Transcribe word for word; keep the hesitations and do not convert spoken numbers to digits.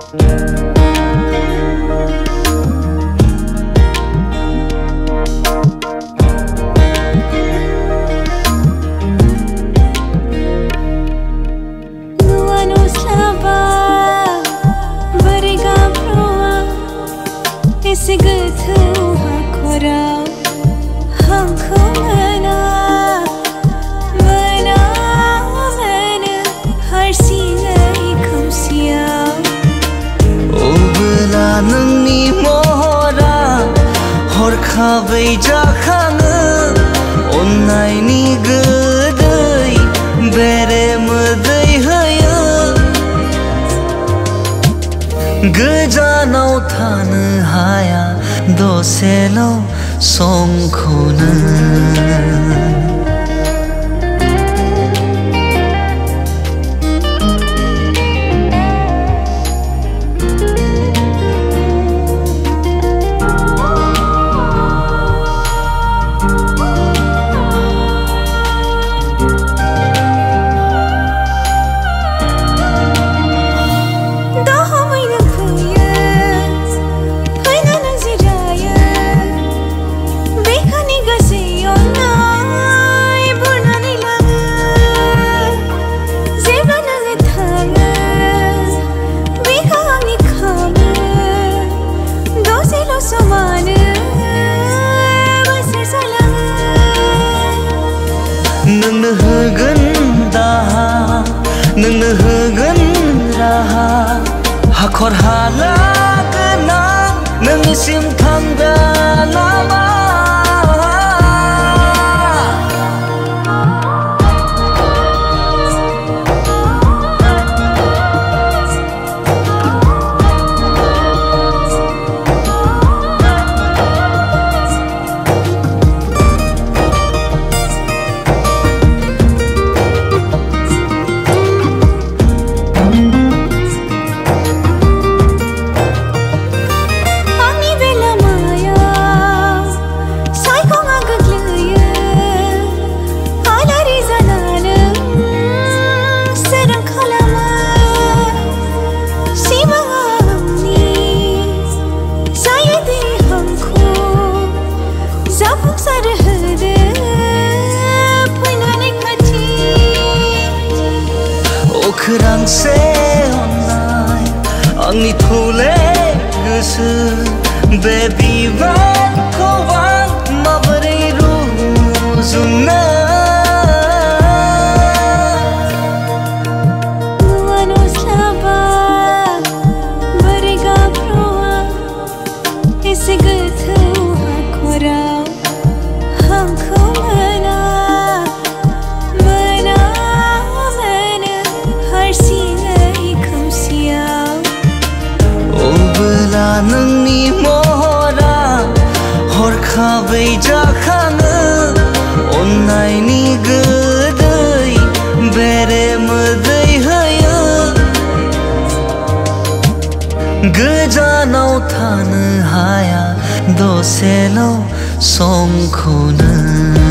Hurkabey jakanı Onnayni gıday Beremıday hayı Gıjanaw tanı haya Doselo songkhonu Nungnu hogon daha Nungnu hogon raha Hakor hala genang Nungnisim thangga lama Okrangse onay Angni thule goso Baby wan kowan Mabrei rujuna Nuano slaba Bariga proa Ese gıtı hakora Hanko mana Mana mana Har sinay kamsiyaw Obla nungni mohora Hurkabey jakanı Onnayni gıday Beremıday hayı Gıjanaw tanı haya Doselo songkhonu